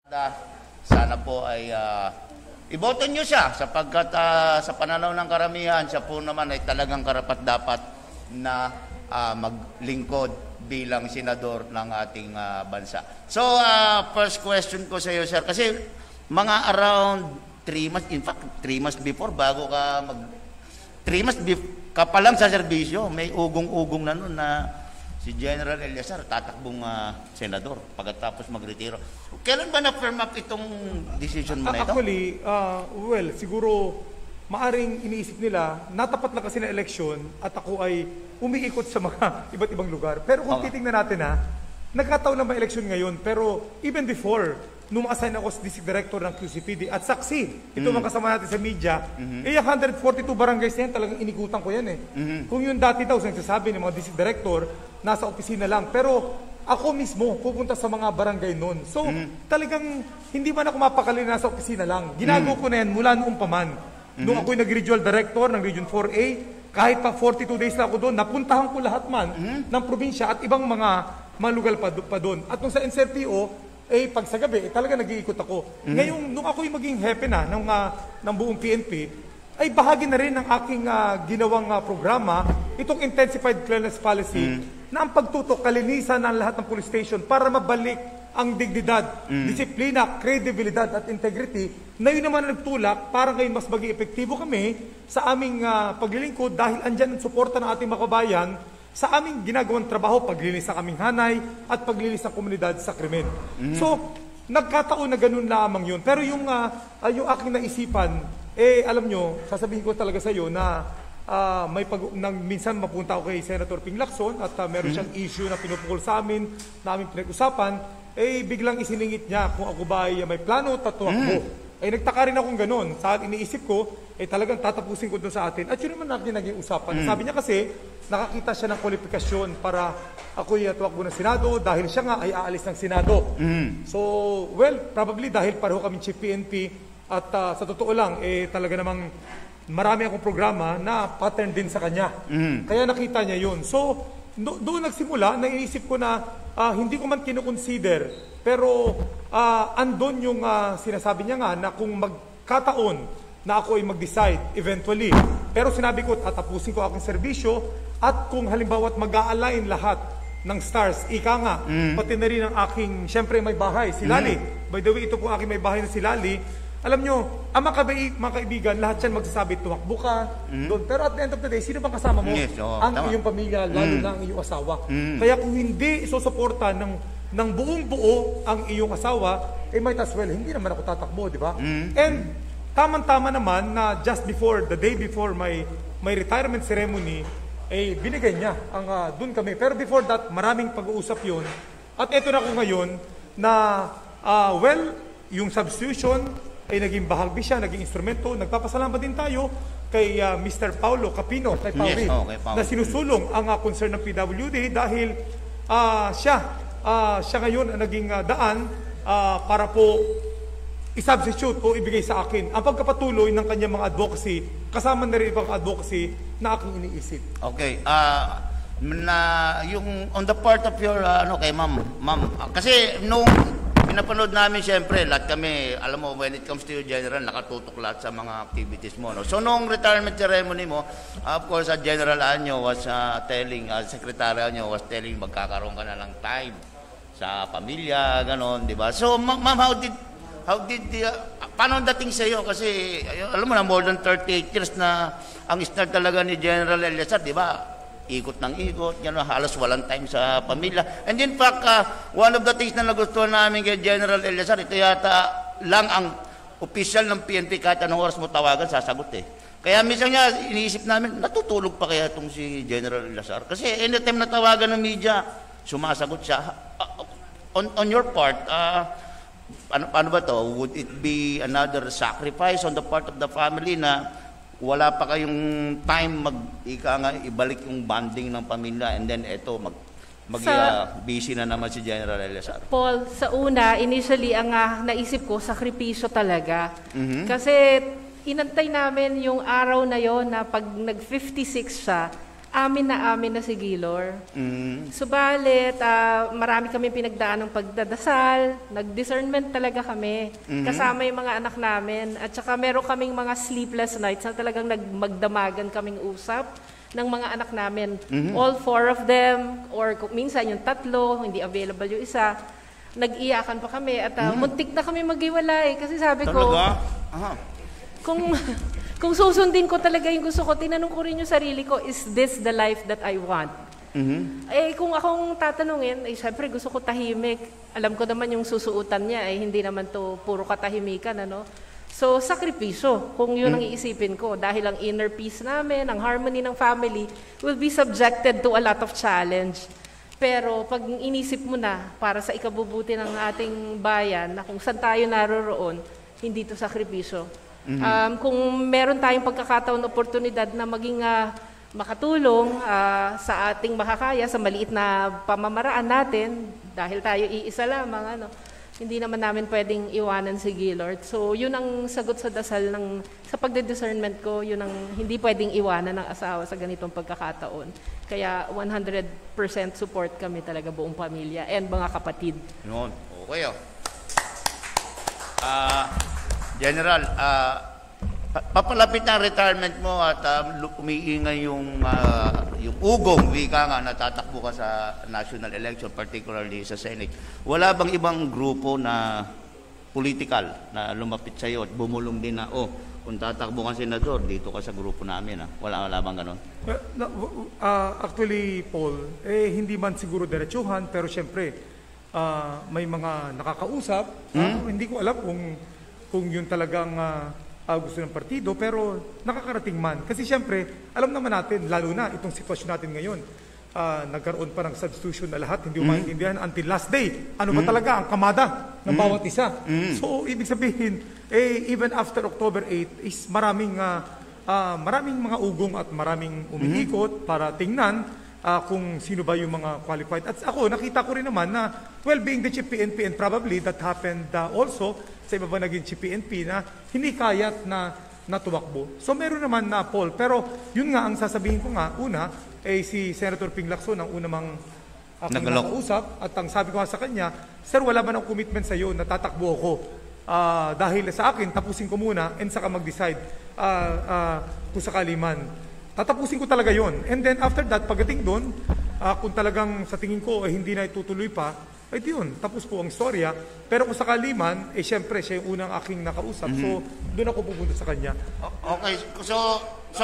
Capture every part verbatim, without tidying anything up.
Sana po ay uh, iboto nyo siya sapagkat uh, sa pananaw ng karamihan, siya po naman ay talagang karapat-dapat na uh, maglingkod bilang senador ng ating uh, bansa. So, uh, first question ko sa iyo, sir, kasi mga around three months, in fact, three months before, bago ka mag... three months before, ka pa lang sa serbisyo, may ugong-ugong na nun na si General Eliazar tatakbong uh, senador pagkatapos magretiro. Kailan ba na-firm up itong decision mo na ito? Actually, uh, well, siguro maaring iniisip nila, natapat na kasi na eleksyon at ako ay umiikot sa mga iba't ibang lugar. Pero kung okay. titingnan natin ha, nagkataon na ba eleksyon ngayon? Pero even before, nung ma-assign ako sa District Director ng Q C P D at saksi, ito mm. mga kasama natin sa media, mm-hmm. eh yung one hundred forty-two barangays na yan, talagang inikutan ko yan eh. Mm-hmm. Kung yung dati daw, nagsasabi ng mga District Director, nasa opisina lang. Pero ako mismo, pupunta sa mga barangay noon. So, mm-hmm. talagang hindi man ako mapakali na nasa opisina lang. Ginagawa mm-hmm. ko na yan mula noong paman. Mm-hmm. Nung ako'y nag-regional director ng Region four A, kahit pa forty-two days na ako doon, napuntahan ko lahat man mm-hmm. ng probinsya at ibang mga malugal pa, pa doon. At nung sa N C R P O, eh, pag sa gabi, eh, talaga nag-iikot ako. Mm-hmm. Ngayong, nung ako'y maging hepe na ng, uh, ng buong P N P, ay bahagi na rin ng aking uh, ginawang uh, programa, itong Intensified Cleanliness Policy, mm-hmm. na ang pagtutok, kalinisan ng lahat ng police station para mabalik ang dignidad, mm-hmm. disiplina, credibilidad at integrity, na yun naman ang nagtulak para ngayon mas maging epektibo kami sa aming uh, paglilingkod dahil andyan ang suporta ng ating mga kabayan sa aming ginagawang trabaho, paglinis ng aming hanay at paglinis ng komunidad sa krimen. Mm-hmm. So, nagkataon na ganun lamang yun. Pero yung, uh, uh, yung aking naisipan, eh, alam nyo, sasabihin ko talaga sa iyo na uh, may pag nang, minsan mapunta ako kay Senator Ping Lacson at uh, meron mm-hmm. siyang issue na pinupukol sa amin, na aming pinag-usapan, eh, biglang isiningit niya kung ako ba ay may plano at tumakbo. Mm-hmm. Eh, nagtaka rin akong ganun. Sa iniisip ko, eh, talagang tatapusin ko doon sa atin. At yun naman natin naging usapan. Mm-hmm. Sabi niya kasi, nakakita siya ng kwalifikasyon para ako'y tuwakbo ng Senado dahil siya nga ay aalis ng Senado. Mm. So, well, probably dahil pareho kami Chief P N P at uh, sa totoo lang, eh, talaga namang marami akong programa na pattern din sa kanya. Mm. Kaya nakita niya yun. So, do doon nagsimula, naiisip ko na uh, hindi ko man kinoconsider, pero uh, andon yung uh, sinasabi niya nga na kung magkataon na ako ay mag-decide eventually. Pero sinabi ko, tatapusin ko aking serbisyo at kung halimbawa mag-a-align lahat ng stars, ika nga, mm. pati na rin ang aking, syempre may bahay, si Lali. Mm. By the way, ito po aking may bahay na si Lali. Alam nyo, ang mga, kabaig, mga kaibigan, lahat yan magsasabi, tumakbo ka mm. doon. Pero at the end of the day, sino bang kasama mo? Yes, oh, ang tama. Iyong pamilya, lalo mm. na ang iyong asawa. Mm. Kaya kung hindi isusuporta ng, ng buong buo ang iyong asawa, eh might as well, hindi naman ako tatakbo, di ba? Mm. And tamang-tama naman na just before, the day before my, my retirement ceremony, eh binigay niya ang uh, doon kami. Pero before that, maraming pag-uusap yun. At eto na ko ngayon na, uh, well, yung substitution ay naging bahagi siya, naging instrumento. Nagpapasalamat din tayo kay uh, Mister Paulo Capino, kay Pauli, yes, oh, Paulo, na sinusulong ang uh, concern ng P W D dahil uh, siya, uh, siya ngayon ang naging uh, daan uh, para po i-substitute o ibigay sa akin ang pagkapatuloy ng kanyang mga advocacy, kasama na rin ibang advocacy na aking iniisip. Okay. Uh, na yung on the part of your, uh, ano kay ma'am, ma'am, uh, kasi nung pinapanood namin, siyempre, lahat kami, alam mo, when it comes to your general, nakatutok lahat sa mga activities mo. No? So, nung retirement ceremony mo, uh, of course, uh, General Anyo was uh, telling, uh, Secretary Anyo was telling, magkakaroon ka na lang time sa pamilya, ganon, di ba? So, ma'am, ma how did How did, uh, paano dating sa iyo? Kasi, alam mo na, more than thirty-eight years na ang start talaga ni General Eliazar, di ba? Ikot ng ikot, you know, halos walang time sa pamilya. And in fact, uh, one of the things na nagustuhan namin kay General Eliazar, ito yata lang ang official ng P N P, kahit anong oras mo tawagan, sasagot eh. Kaya minsan nga, iniisip namin, natutulog pa kaya itong si General Eliazar? Kasi anytime na tawagan ng media, sumasagot siya. Uh, on, on your part, uh, Ano, ano ba to? Would it be another sacrifice on the part of the family na wala pa kayong time mag ika nga ibalik yung bonding ng pamilya and then eto mag mag sa, uh, busy na naman si General Eliazar? Paul, sa una, initially ang uh, naisip ko sakripisyo talaga. Mm-hmm. Kasi inantay namin yung araw na yon na pag nag fifty-six siya, amin na amin na si Gilor. Mm. Subalit, ah, marami kami pinagdaan ng pagdadasal, nag-discernment talaga kami, kasama yung mga anak namin, at saka meron kaming mga sleepless nights na talagang nagmagdamagan kaming usap ng mga anak namin. All four of them, or kung minsan yung tatlo, hindi available yung isa, nag-iyakan pa kami at ah, muntik na kami maghiwalay kasi sabi ko, Talaga? Aha. kung kung susundin ko talaga yung gusto ko, tinanong ko rin yung sarili ko, is this the life that I want? Mhm. Eh, kung akong tatanungin, eh, syempre gusto ko tahimik. Alam ko naman yung susuutan niya, eh, hindi naman to puro katahimikan, ano? So, sakripisyo, kung yun ang iisipin ko. Dahil ang inner peace namin, ang harmony ng family, will be subjected to a lot of challenge. Pero pag inisip mo na, para sa ikabubuti ng ating bayan, na kung saan tayo naroroon, hindi to sakripisyo. Um, kung meron tayong pagkakataon, oportunidad na maging uh, makatulong uh, sa ating makakaya, sa maliit na pamamaraan natin, dahil tayo iisa lamang, ano, hindi naman namin pwedeng iwanan si Gilord. So, yun ang sagot sa dasal ng, sa pagde-discernment ko, yun ang hindi pwedeng iwanan ng asawa sa ganitong pagkakataon. Kaya one hundred percent support kami talaga, buong pamilya and mga kapatid. Yun. Okay, oh. Ah, General, ah, pa- papalapit na ang retirement mo at um, lu- umiingay yung, ah, yung ugong, wika nga, natatakbo ka sa national election, particularly sa Senate. Wala bang ibang grupo na political na lumapit sa iyo at bumulong din na, oh, kung tatakbo kang senador, dito ka sa grupo namin. Ah. Wala, wala bang ganun? Uh, na- w- uh, actually, Paul, eh, hindi man siguro diretsuhan, pero syempre, uh, may mga nakakausap. Ah, hindi ko alam kung, kung yun talagang uh, uh, gusto ng partido, pero nakakarating man. Kasi syempre, alam naman natin, lalo na itong sitwasyon natin ngayon, uh, nagkaroon pa ng substitution na lahat, hindi mo maintindihan until last day. Ano ba talaga ang kamada ng bawat isa? So, ibig sabihin, eh, even after October eighth, is maraming, uh, uh, maraming mga ugong at maraming umiikot para tingnan uh, kung sino ba yung mga qualified. At ako, nakita ko rin naman na, well, being the chief P N P, and probably that happened uh, also sa iba ba naging chief P N P, na hindi kayat na natumakbo. So meron naman na, Paul. Pero yun nga, ang sasabihin ko nga, una, eh si Senator Ping Lacson, ang unang aking Nagalok. nakausap, at ang sabi ko nga sa kanya, sir, wala ba ng commitment sa iyo na tatakbo ako? Ah, dahil sa akin, tapusin ko muna and saka mag-decide ah, ah, kung sakali man. Tatapusin ko talaga yon. And then after that, pagdating doon, ah, kung talagang sa tingin ko eh, hindi na itutuloy pa, ay di yun, tapos po ang istorya. Pero kung sakali man, eh syempre, siya yung unang aking nakausap. So, doon ako pupunta sa kanya. O- okay, so, so,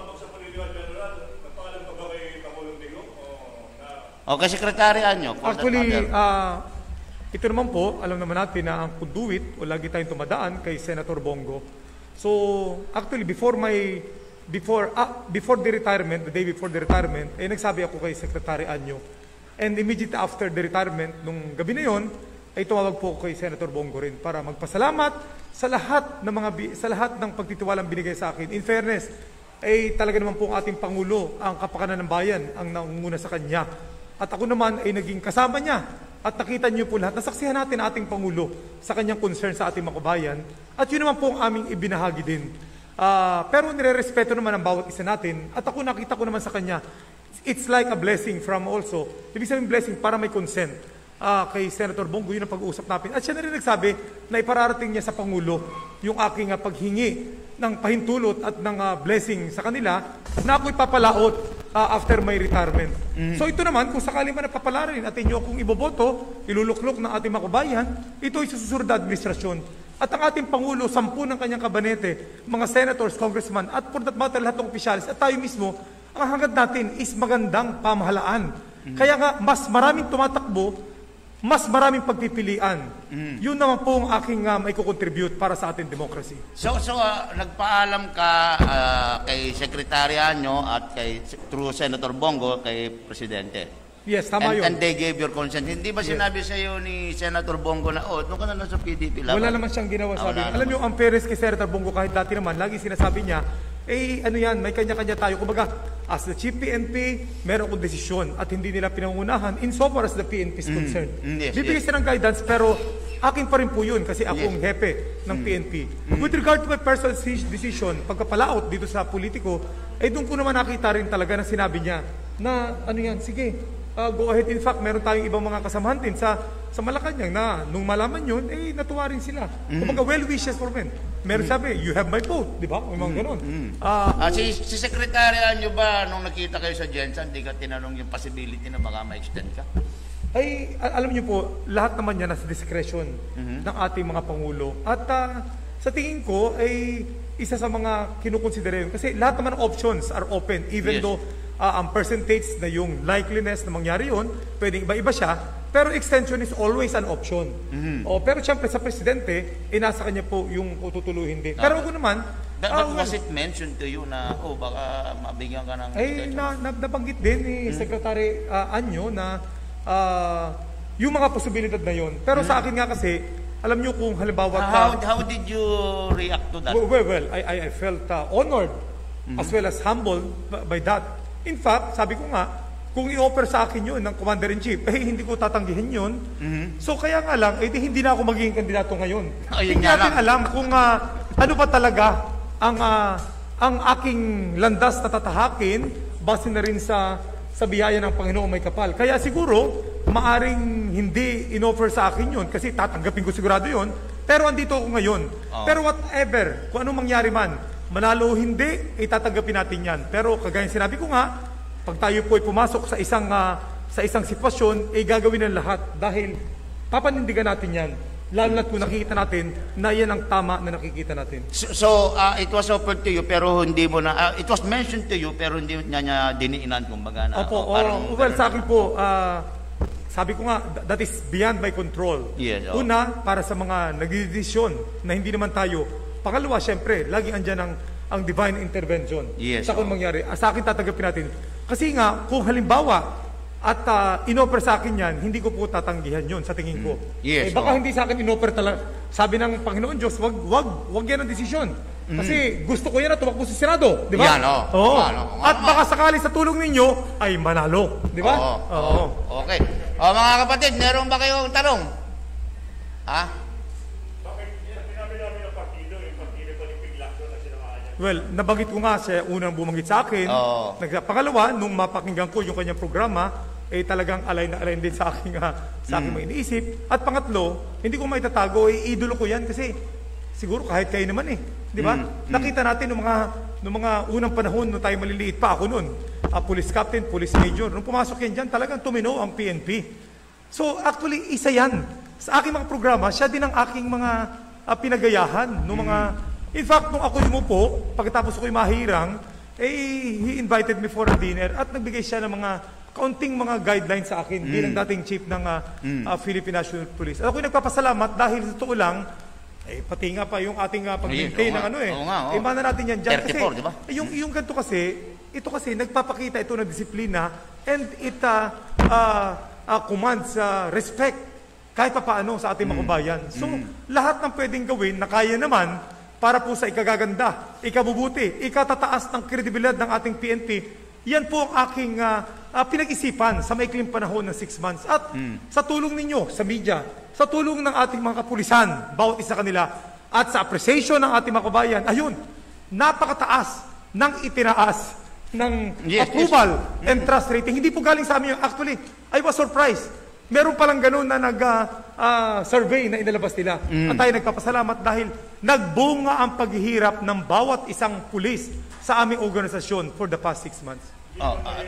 okay, sekretarya nyo. for that Actually, matter. ah, ito naman po, alam naman natin na ang conduit, o lagi tayong tumadaan kay Senator Bongo. So, actually, before my, before, ah, before the retirement, the day before the retirement, eh, nagsabi ako kay Secretary Anyo. And immediately after the retirement, nung gabi na yon, ay tumawag po ako kay Senator Bongo rin para magpasalamat sa lahat ng mga bi- sa lahat ng pagtitiwalang binigay sa akin. In fairness, ay talaga naman po ang ating Pangulo, ang kapakanan ng bayan, ang nangunguna sa kanya. At ako naman ay naging kasama niya. At nakita niyo po lahat, nasaksihan natin ating Pangulo sa kanyang concern sa ating mga kabayan. At yun naman po ang aming ibinahagi din. Ah, pero nire-respeto naman ang bawat isa natin. At ako nakita ko naman sa kanya, it's like a blessing from also. Ibig sabihin blessing para may consent ah, kay Senator Bongo, yun ang pag-uusap natin. At siya na rin nagsabi na ipararating niya sa Pangulo yung aking ah, paghingi ng pahintulot at ng ah, blessing sa kanila na ako'y papalaot ah, after my retirement. So ito naman, kung sakali man napapala rin at inyo kung iboboto, iluluklok ng ating mga kabayan, ito ay susunod na administrasyon. At ang ating Pangulo, sampu ng kanyang kabanete, mga senators, congressman, at for that matter, lahat ng opisyalis, at tayo mismo, ang hangad natin is magandang pamahalaan. Kaya nga, mas maraming tumatakbo, mas maraming pagpipilian. Yun naman po ang aking uh, maikukontribute para sa ating democracy. So, so ah, nagpaalam ka ah, kay sekretarya nyo at kay through Senator Bongo kay Presidente. Yes, tama and, yun. and they gave your consent. Hindi ba sinabi sa iyo ni Senator Bongo na, oh, doon ka na lang sa P D P laban? Wala naman siyang ginawa, Ah, sabi. wala Alam naman. niyo, ang fairness kay Senator Bongo, kahit dati naman, lagi sinasabi niya, eh, ano yan, may kanya-kanya tayo. Kumbaga, as the Chief P N P, meron akong desisyon at hindi nila pinangunahan in so far as the P N P is concerned. Mm, yes, Bibigay yes. sila ng guidance, pero akin pa rin po yun kasi akong hepe ng P N P. With regard to my personal decision, pagkapalaot dito sa politiko, eh doon ko naman nakita rin talaga na sinabi niya na ano yan, sige, uh, go ahead. In fact, meron tayong ibang mga kasamahan din sa, sa Malacanang na nung malaman yun, eh natuwa rin sila. Kumbaga, well wishes for men. Meron sabi, you have my vote, di ba? May mga ganun. Ah, si, si sekretarya nyo ba, nung nakita kayo sa Jensa, hindi ka tinanong yung possibility na baka ma-extend ka? Ay, al- alam niyo po, lahat naman yan nasa discretion ng ating mga Pangulo. At ah, sa tingin ko, ay isa sa mga kinukonsidera yun. Kasi lahat naman ng options are open. Even Yes. though ah, ang percentage na yung likeliness na mangyari yun, pwedeng iba-iba siya. Pero extension is always an option. O, pero siyempre sa Presidente, eh, nasa kanya po yung tutuloy hindi. Pero ako naman, But, ah, but was well, it mentioned to you na, oh, baka mabigyan ka ng ay, extension? na, na, nabanggit din ni Secretary ah, Anyo na ah, yung mga posibilidad na yon. Pero sa akin nga kasi, alam nyo kung halimbawa... How, ah, how did you react to that? well, well, well, I, I, I felt ah, honored as well as humbled by, by that. In fact, sabi ko nga, kung i-offer sa akin yun ng Commander-in-Chief, eh hindi ko tatanggihin yun. So kaya nga lang, eh di hindi na ako magiging kandidato ngayon. Ayun Hindi nga natin lang. alam kung ah, ano ba talaga ang ah, ang aking landas na tatahakin base na rin sa sa biyaya ng Panginoon may kapal. Kaya siguro, maaring hindi in-offer sa akin yun kasi tatanggapin ko sigurado yun. Pero andito ako ngayon. Pero whatever, kung anong mangyari man, manalo o hindi, itatanggapin natin yan. Pero kagaya sinabi ko nga, pag tayo po ay pumasok sa isang ah, sa isang sitwasyon, ay gagawin ng lahat dahil papanindigan natin yan. Lalo na kung nakikita natin na yan ang tama na nakikita natin. So, so uh, it was offered to you pero hindi mo na, uh, it was mentioned to you pero hindi niya niya diniinan kumbaga na. Opo, oh, oh, parang, well, sa akin po, ah, sabi ko nga, th- that is beyond my control. Yes, oh. Una, para sa mga nagdidesisyon na hindi naman tayo. Pangalawa, syempre, lagi andyan ang, ang divine intervention. Yes, sa kung oh. mangyari. Ah, sa akin tatanggapin natin. Kasi nga, kung halimbawa, at uh, inoffer sa akin yan, hindi ko po tatanggihan yun sa tingin ko. Yes, eh, baka oh. hindi sa akin inoffer talaga. Sabi ng Panginoon Diyos, wag, wag, wag yan ang desisyon. Kasi gusto ko yan na tumakbo sa Senado. Di ba? Yan, oh. Oo. Yan, oh. At baka sakali sa tulong ninyo, ay manalo. Di ba? Oo. Oo. Okay. O mga kapatid, meron ba kayong tanong? Ha? Well, nabanggit ko nga siya unang bumanggit sa akin. Oo. Nagsa- Pangalawa, nung mapakinggan ko yung kanyang programa, eh talagang align na align din sa aking, ah, sa aking mga iniisip. At pangatlo, hindi ko maitatago, eh, idolo ko yan kasi siguro kahit kayo naman eh. Di ba? Nakita natin nung mga, nung mga unang panahon, nung tayo maliliit pa ako noon, ah, police captain, police major, nung pumasok yan dyan, talagang tumino ang P N P. So actually, isa yan. Sa aking mga programa, siya din ang aking mga ah, pinagayahan, nung mga... In fact, nung ako umupo, pagkatapos ako'y mahirang, eh, he invited me for a dinner at nagbigay siya ng mga kaunting mga guidelines sa akin bilang dating chief ng uh, uh, Philippine National Police. At ako'y nagpapasalamat dahil sa totoo lang, eh, pati nga pa yung ating uh, pag-maintain Oo ng nga. ano eh. Oo nga, oo. Eh, mana natin yan dyan. thirty-four, kasi, di ba? Yung, yung ganito kasi, ito kasi, nagpapakita ito ng disiplina and it uh, uh, uh, commands uh, respect kahit pa paano sa ating mga kabayan. So, lahat ng pwedeng gawin na kaya naman para po sa ikagaganda, ikabubuti, ikatataas ng kredibilidad ng ating P N P, yan po ang aking uh, uh, pinag-isipan sa maikling panahon ng six months. At sa tulong ninyo, sa media, sa tulong ng ating mga kapulisan, bawat isa kanila, at sa appreciation ng ating mga kabayan, ayun, napakataas ng itinaas ng Yes, approval and trust rating. Hindi po galing sa amin yung, actually, I was surprised. Meron palang ganun na nag-survey na inalabas nila. At tayo nagpapasalamat dahil nagbunga ang paghihirap ng bawat isang pulis sa aming organisasyon for the past six months. Oh, ah,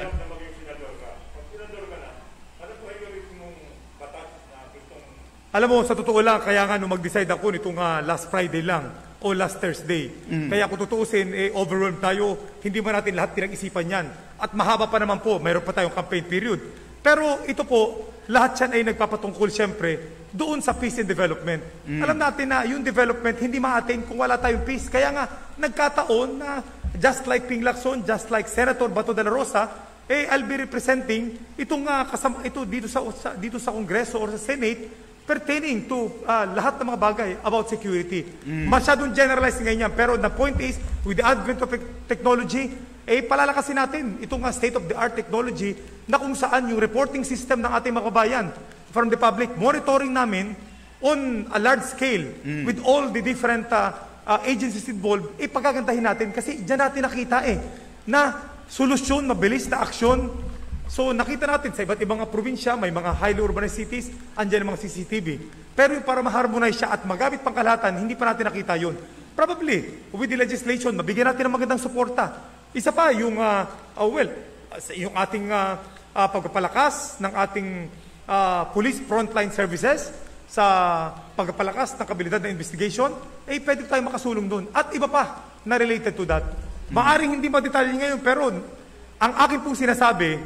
Alam mo, sa totoo lang, kaya nga nung mag-decide ako nitong ah, last Friday lang o last Thursday. Kaya kung tutuusin, eh, overwhelmed tayo, hindi mo natin lahat pinag-isipan yan. At mahaba pa naman po, mayroon pa tayong campaign period. Pero ito po, lahat yan ay nagpapatungkol siyempre doon sa peace and development. Alam natin na yung development hindi ma-attain kung wala tayong peace. Kaya nga, nagkataon na just like Ping Lacson, just like Senator Bato de la Rosa, eh, I'll be representing itong uh, kasama, ito dito sa, sa, dito sa Kongreso or sa Senate pertaining to uh, lahat ng mga bagay about security. Masyadong generalized ngayon yan. Pero the point is, with the advent of technology, eh, palalakasin natin itong uh, state-of-the-art technology na kung saan yung reporting system ng ating mga kabayan from the public, monitoring namin on a large scale with all the different uh, uh, agencies involved, eh pagagandahin natin kasi dyan natin nakita eh na solusyon, mabilis na aksyon. So nakita natin sa iba't ibang probinsya, may mga highly urbanized cities, andyan ang mga C C T V. Pero yung para ma-harmonize siya at magamit pang kalahatan, hindi pa natin nakita yun. Probably, with the legislation, mabigyan natin ng magandang suporta. Isa pa, yung, uh, uh, well, yung ating uh, uh, pagpapalakas ng ating uh, police frontline services, sa pagpapalakas ng kabilidad ng investigation, eh pwede tayong makasulong doon. At iba pa na related to that. Maaring hindi madetalye ngayon, pero ang akin pong sinasabi,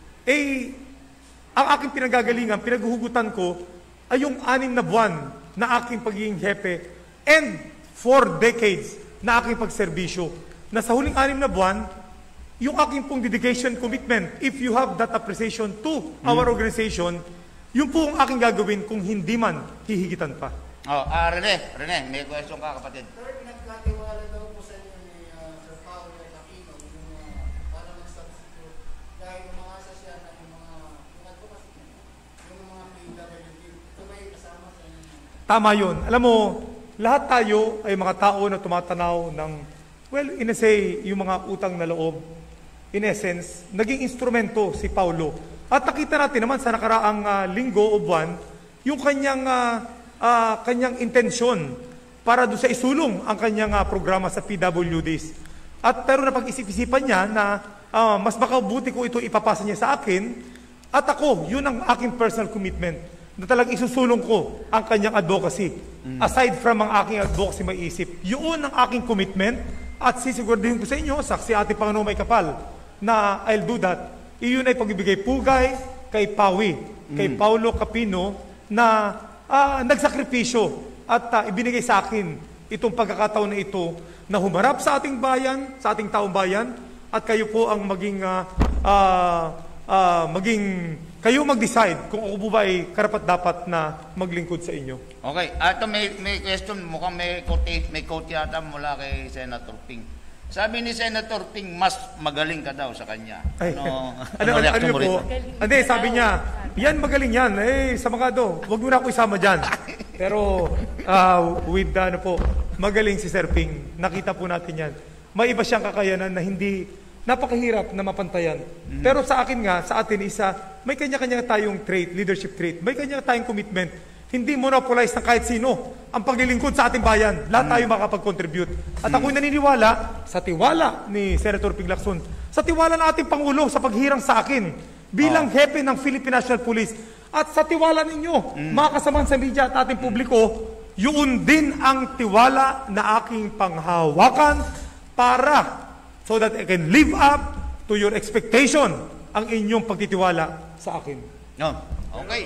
eh, ang aking pinagagalingan, pinaghuhugutan ko, ay yung anim na buwan na aking pagiging hepe and four decades na aking pagserbisyo. Na sa huling anim na buwan, yung aking pong dedication, commitment, if you have that appreciation to our organization, yun po ang aking gagawin kung hindi man hihigitan pa. Oh, ah, Rene, Rene, may question ka, kapatid. Sir, pinagkatiwala daw po sa inyo ni uh, Sir Paolo Aquino yung uh, parang substitute dahil umasa siya na yung mga yung advocacy niya, yung mga P W D. Ito ba yung kasama sa inyo? Tama yun. Alam mo, lahat tayo ay mga tao na tumatanaw ng, well, in a say, yung mga utang na loob. In essence, naging instrumento si Paulo. At nakita natin naman sa nakaraang uh, linggo o buwan, yung kanyang, uh, uh, kanyang intensyon para doon sa isulong ang kanyang uh, programa sa P W Ds. At pero napag-isip-isipan niya na uh, mas makabuti ko ito ipapasa niya sa akin, at ako, yun ang aking personal commitment, na talagang isusulong ko ang kanyang advocacy. Mm. Aside from ang aking advocacy may isip, yun ang aking commitment, at sisiguraduhin ko sa inyo, saksi ating Panginoon may kapal, na I'll do that. Iyon ay pagbibigay pugay kay Pawi, kay mm. Paulo Capino na uh, nagsakripisyo at uh, ibinigay sa akin itong pagkakataon na ito na humarap sa ating bayan, sa ating taong bayan, at kayo po ang maging uh, uh, uh, maging kayo mag-decide kung ako po ba ay karapat-dapat na maglingkod sa inyo. Okay, ato may may question, mukhang may quote, may quote yata mula kay Senator Ping. Sabi ni Senator Ping, mas magaling ka daw sa kanya. Ay, ano, ano, ano, ano po? Hindi, sabi niya, yan magaling yan. Eh, sa mga do, wag mo na ako isama dyan. Pero, uh, with ano po, magaling si Sir Ping. Nakita po natin yan. May iba siyang kakayanan na hindi, napakahirap na mapantayan. Mm-hmm. Pero sa akin nga, sa atin isa, may kanya-kanya tayong trait, leadership trait. May kanya tayong commitment. Hindi monopolize ng kahit sino ang paglilingkod sa ating bayan. Lahat tayo makapag-contribute. At ako'y naniniwala sa tiwala ni Senator Ping Lacson, sa tiwala ng ating Pangulo sa paghirang sa akin bilang oh. hepe ng Philippine National Police, at sa tiwala ninyo, mm. mga kasamahan sa media at ating publiko, yun din ang tiwala na aking panghawakan para so that I can live up to your expectation ang inyong pagtitiwala sa akin. No. Okay.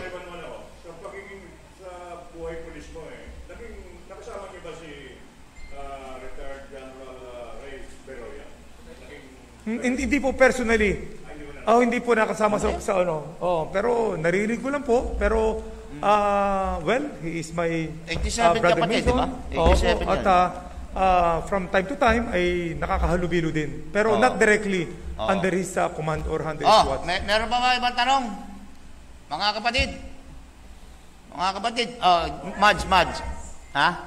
Hindi, hindi po personally. Oh, hindi po nakasama sa, sa ano. Oh, pero narinig ko lang po. Pero, uh, well, he is my uh, brother Mason. Oh, at uh, uh, from time to time ay nakakahalubilo din. Pero oh. not directly oh. under his uh, command or under his oh, watch. May, meron ba mga ibang tanong? Mga kapatid? Mga kapatid? Oh, Mads, Mads. Ha?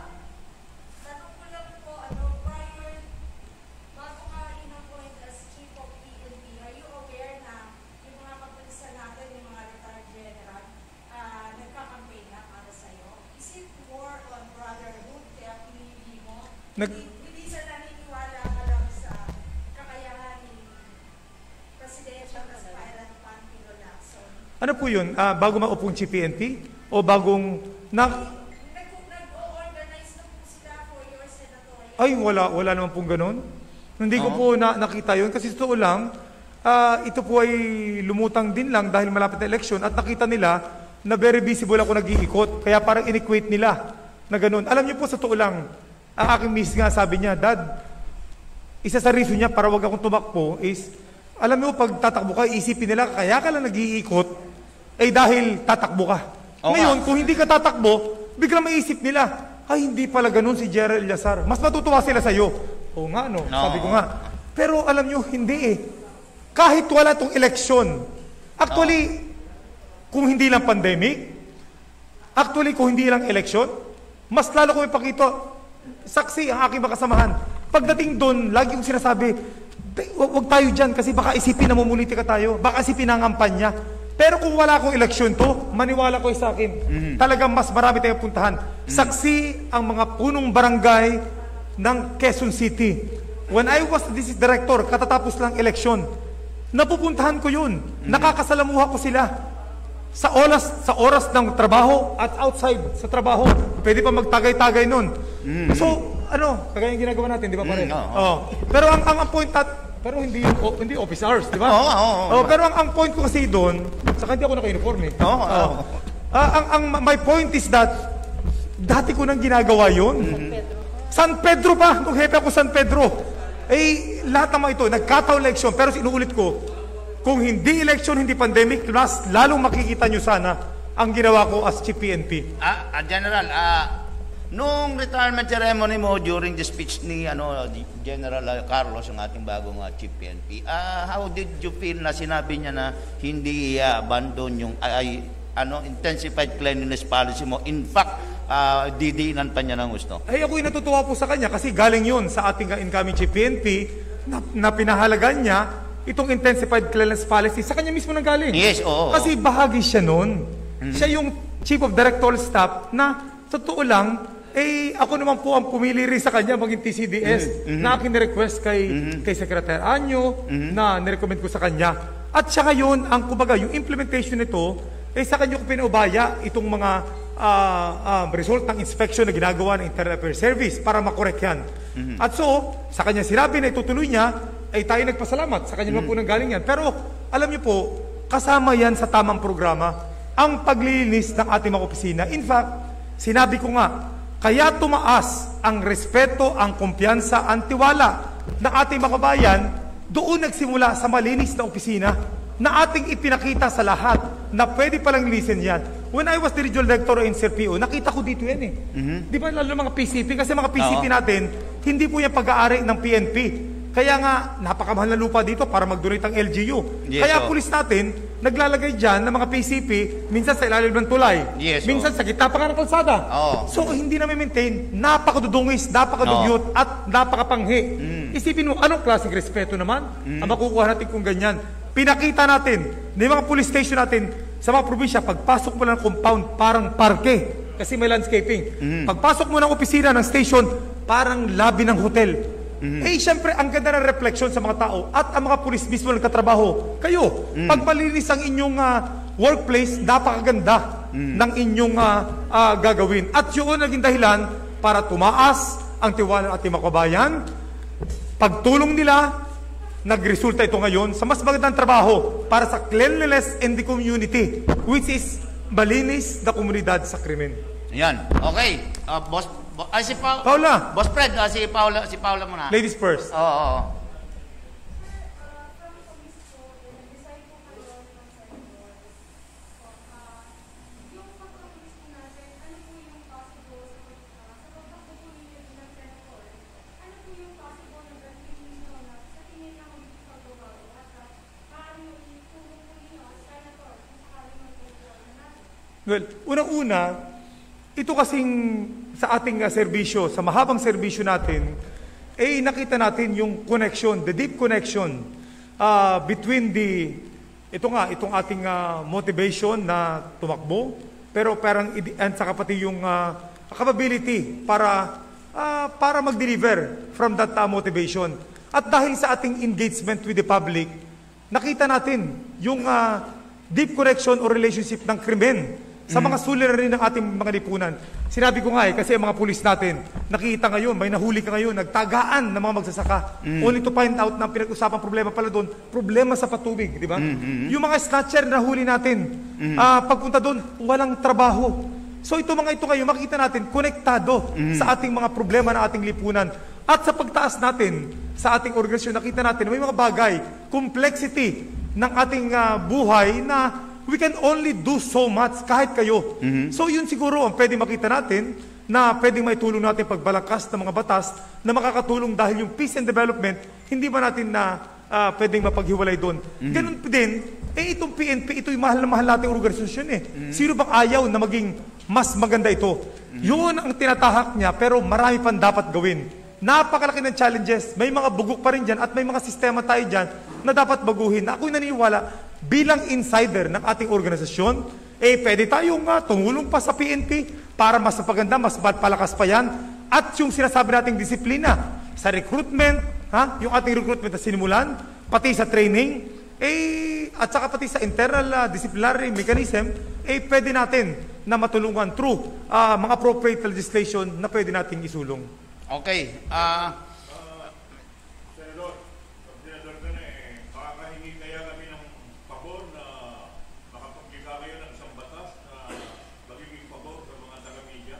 Nag hindi sa naniniwala ka lang sa kakayahan ni Presidential Aspirant Panfilo Lacson. Ano po yun? Uh, bago maupong G P N P? O bagong... Na... Nag-organize na po sila for your senatorial. Ay, wala. Wala naman pong ganun. Hindi ko po na, nakita yun. Kasi totoo lang, uh, ito po ay lumutang din lang dahil malapit na eleksyon at nakita nila na very visible ako nag-iikot. Kaya parang in-equate nila na ganun. Alam niyo po, sa totoo lang, ang aking miss nga, sabi niya, Dad, isa sa reason niya para wag akong tumakbo is, alam mo, pag tatakbo ka, isipin nila, kaya ka lang nag-iikot, eh dahil tatakbo ka. Okay. Ngayon, kung hindi ka tatakbo, biglang maisip nila, ay, hindi pala ganun si Gerald Lazar. Mas matutuwa sila sa'yo. Oo nga, no? no? Sabi ko nga. Pero alam niyo, hindi eh. Kahit wala tong eleksyon, actually, no. kung hindi lang pandemic, Actually, kung hindi lang eleksyon, mas lalo ko ipakita, saksi ang aking makasamahan. Pagdating doon, lagi kong sinasabi, wag, wag tayo dyan kasi baka isipin na mumulitika tayo, baka isipin na ngampanya. Pero kung wala akong eleksyon to, maniwala ko sa akin, mm-hmm. talagang mas marami tayong puntahan. Mm-hmm. Saksi ang mga punong barangay ng Quezon City. When I was the district director, katatapos lang eleksyon, napupuntahan ko yun. Mm-hmm. Nakakasalamuha ko sila. Sa oras, sa oras ng trabaho at outside sa trabaho, pwede pa magtagay-tagay nun. Mm-hmm. So, ano, kagaya yung ginagawa natin, di ba pare? Mm, oh, oh. Oh. Pero ang, ang, ang point at, pero hindi yung, oh, hindi office hours, di ba? Oo, oo, oo. Pero ang, ang point ko kasi doon, saka hindi ako naka-uniform eh. Oo, oo. Oh. Ah, ang, ang, my point is that, dati ko nang ginagawa yun. Mm-hmm. San Pedro pa, nung hepe ako San Pedro. Eh, lahat naman ito, nagkataon election, pero sinuulit ko, kung hindi election, hindi pandemic, mas lalong makikita nyo sana ang ginawa ko as Chief P N P. Ah, ah, General, ah, nung retirement ceremony mo during the speech ni ano General ah, Carlos, ang ating bagong uh, Chief P N P, ah, how did you feel na sinabi niya na hindi uh, abandon yung ay, ano intensified cleanliness policy mo? In fact, uh, didiinan pa niya ng gusto. Ay, ako'y natutuwa po sa kanya kasi galing yun sa ating uh, incoming Chief P N P na, na pinahalagan niya itong intensified cleanliness policy. Sa kanya mismo nang galing. Yes, oo. Kasi bahagi siya nun. Mm-hmm. Siya yung Chief of Directorial Staff na sa totoo lang, eh, ako naman po ang pumili rin sa kanya maging T C D S mm-hmm. na aking nirequest kay, mm-hmm. kay Secretary Anyo mm-hmm. na nirecommend ko sa kanya. At siya ngayon, ang kumbaga, yung implementation nito, eh sa kanya ko pinaubaya itong mga uh, uh, result ng inspection na ginagawa ng Internal Affairs Service para makorek yan. Mm-hmm. At so, sa kanya sinabi na itutuloy niya, ay tayo nagpasalamat. Sa kanya naman mm-hmm. po nang galing yan. Pero, alam niyo po, kasama yan sa tamang programa, ang paglilinis ng ating mga opisina. In fact, sinabi ko nga, kaya tumaas ang respeto, ang kumpiyansa, ang tiwala ng ating mga kabayan, doon nagsimula sa malinis na opisina na ating ipinakita sa lahat na pwede palang listen yan. When I was the regional director in S R P O, nakita ko dito yan eh. Mm-hmm. Di ba lalo mga P C P? Kasi mga P C P Oo. natin, hindi po yan pag-aari ng P N P. Kaya nga, napakamahal na lupa dito para mag-donate ang L G U. Yes, Kaya oh. pulis natin, naglalagay dyan ng mga P C P, minsan sa ilalim ng tulay, yes, minsan oh. sa gitna pa nga ng kalsada. Oh. So, hindi namin maintain, napakadudungis, napakadugyot, oh. at napakapanghi. Mm. Isipin mo, anong klaseng respeto naman mm. ang makukuha natin kung ganyan? Pinakita natin, ng mga police station natin, sa mga probinsya, pagpasok mo lang ng compound, parang parke, kasi may landscaping. Mm. Pagpasok mo ng opisina ng station, parang lobby ng hotel. Mm-hmm. Eh, siyempre, ang ganda ng refleksyon sa mga tao at ang mga pulis mismo nagkatrabaho. Kayo, mm-hmm. pag malinis ang inyong uh, workplace, napakaganda mm-hmm. ng inyong uh, uh, gagawin. At yun naging dahilan para tumaas ang tiwala ng ating mga kabayan. Pagtulong nila, nagresulta ito ngayon sa mas magandang trabaho para sa cleanliness in the community, which is malinis na komunidad sa krimen. Yan. Okay. Uh, boss, bo- ay si pa- Paula. Boss Fred, uh, si Paula, si Paula muna. Ladies first. Oo. Oh, oh. Well, unang-una, ito kasing sa ating uh, serbisyo, sa mahabang serbisyo natin, eh nakita natin yung connection, the deep connection uh, between the, ito nga, itong ating uh, motivation na tumakbo, pero parang, and saka pati yung uh, capability para, uh, para mag-deliver from that uh, motivation. At dahil sa ating engagement with the public, nakita natin yung uh, deep connection or relationship ng krimen sa mga suliranin ng ating mga lipunan. Sinabi ko nga eh, kasi ang mga pulis natin, nakikita ngayon, may nahuli ka ngayon, nagtagaan ng mga magsasaka, mm. only to find out na pinag-usapang problema pala doon, problema sa patubig, di ba? Mm-hmm. Yung mga snatcher na huli natin, mm. uh, pagpunta doon, walang trabaho. So ito mga ito ngayon, makikita natin, konektado mm. sa ating mga problema ng ating lipunan. At sa pagtaas natin, sa ating organisasyon, nakita natin, may mga bagay, complexity ng ating uh, buhay na we can only do so much kahit kayo. Mm-hmm. So yun siguro ang pwede makita natin na pwedeng may tulong natin pagbalangkas ng mga batas na makakatulong dahil yung peace and development, hindi ba natin na uh, pwedeng mapaghiwalay doon. Mm-hmm. Ganun din, eh itong P N P, ito'y mahal na mahal nating organisasyon eh. Mm-hmm. Sino bang ayaw na maging mas maganda ito. Yun ang tinatahak niya, pero marami pang dapat gawin. Napakalaki ng challenges. May mga bugok pa rin dyan at may mga sistema tayo dyan na dapat baguhin. Na ako'y naniniwala, bilang insider ng ating organisasyon, eh pwede tayong uh, tumulong pa sa P N P para mas napaganda, mas palakas pa yan. At yung sinasabi nating disiplina sa recruitment, ha? Yung ating recruitment na sinimulan, pati sa training, eh, at saka pati sa internal uh, disciplinary mechanism, eh pwede natin na matulungan through uh, mga appropriate legislation na pwede nating isulong. Okay. Ah... Senador, Senador ka na eh, makakahingi kaya kami ng pabor na makapagkita kayo ng isang batas na magiging pabor sa mga taga-media?